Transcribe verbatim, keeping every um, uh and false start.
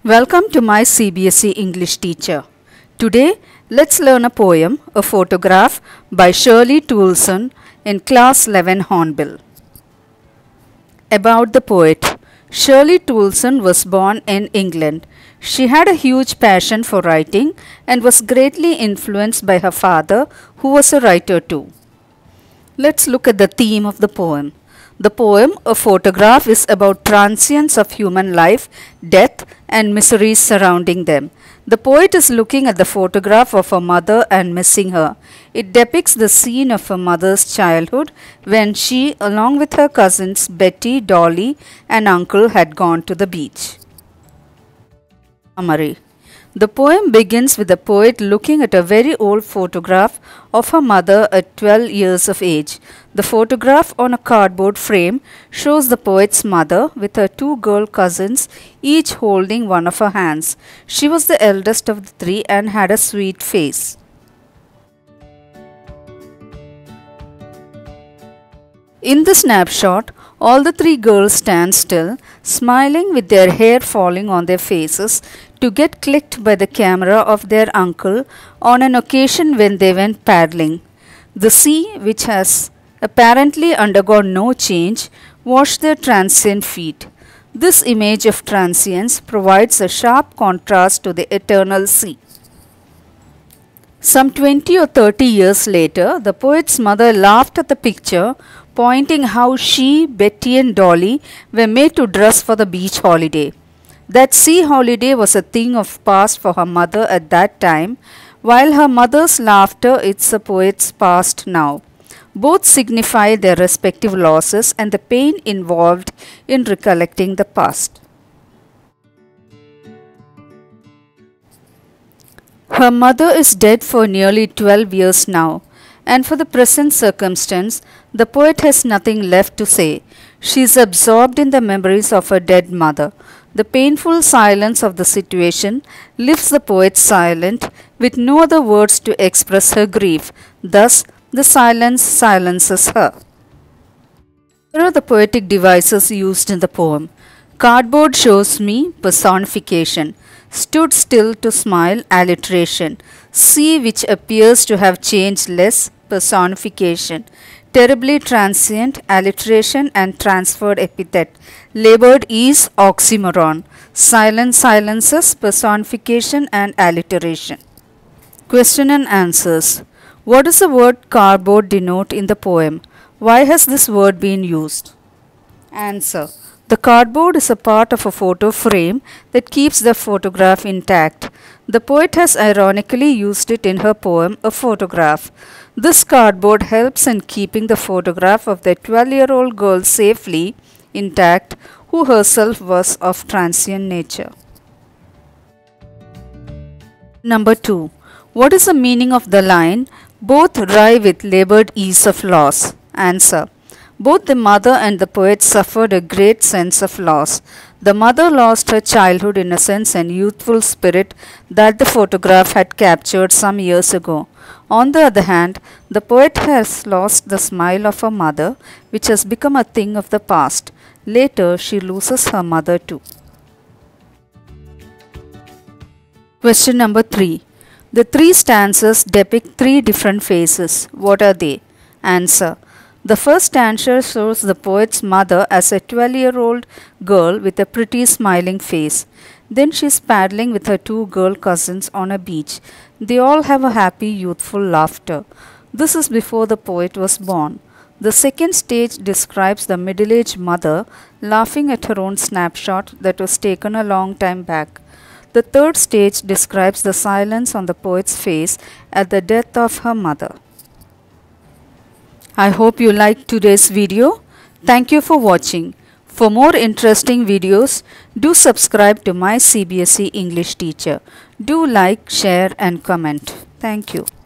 Welcome to my C B S E English teacher. Today, let's learn a poem, a photograph by Shirley Toulson in Class eleven Hornbill. About the poet. Shirley Toulson was born in England. She had a huge passion for writing and was greatly influenced by her father, who was a writer too. Let's look at the theme of the poem. The poem, a photograph, is about transience of human life, death, and miseries surrounding them. The poet is looking at the photograph of her mother and missing her. It depicts the scene of her mother's childhood when she, along with her cousins Betty, Dolly, and uncle, had gone to the beach. Summary. The poem begins with the poet looking at a very old photograph of her mother at twelve years of age. The photograph on a cardboard frame shows the poet's mother with her two girl cousins, each holding one of her hands. She was the eldest of the three and had a sweet face. In the snapshot, all the three girls stand still, smiling with their hair falling on their faces to get clicked by the camera of their uncle on an occasion when they went paddling. The sea, which has apparently undergone no change, washed their transient feet. This image of transience provides a sharp contrast to the eternal sea. Some twenty or thirty years later, the poet's mother laughed at the picture, pointing how she, Betty, and Dolly were made to dress for the beach holiday. That sea holiday was a thing of past for her mother at that time, while her mother's laughter is the poet's past now. Both signify their respective losses and the pain involved in recollecting the past. Her mother is dead for nearly twelve years now, and for the present circumstance, the poet has nothing left to say. She is absorbed in the memories of her dead mother. The painful silence of the situation leaves the poet silent, with no other words to express her grief. Thus, the silence silences her. Here are the poetic devices used in the poem. Cardboard shows me, personification. Stood still to smile, alliteration. Sea, which appears to have changed less, personification. Terribly transient, alliteration and transferred epithet. Labored ease, oxymoron. Silent silences, personification and alliteration. Question and answers. What does the word cardboard denote in the poem? Why has this word been used? Answer. The cardboard is a part of a photo frame that keeps the photograph intact. The poet has ironically used it in her poem, A Photograph. This cardboard helps in keeping the photograph of the twelve-year-old girl safely intact, who herself was of transient nature. Number two. What is the meaning of the line, both rye with labored ease of loss? Answer. Both the mother and the poet suffered a great sense of loss. The mother lost her childhood innocence and youthful spirit that the photograph had captured some years ago. On the other hand, the poet has lost the smile of her mother, which has become a thing of the past. Later, she loses her mother too. Question number three. The three stanzas depict three different phases. What are they? Answer. The first stanza shows the poet's mother as a twelve-year-old girl with a pretty smiling face. Then she is paddling with her two girl cousins on a beach. They all have a happy, youthful laughter. This is before the poet was born. The second stage describes the middle-aged mother laughing at her own snapshot that was taken a long time back. The third stage describes the silence on the poet's face at the death of her mother. I hope you liked today's video. Thank you for watching. For more interesting videos, do subscribe to my C B S E English teacher. Do like, share and comment. Thank you.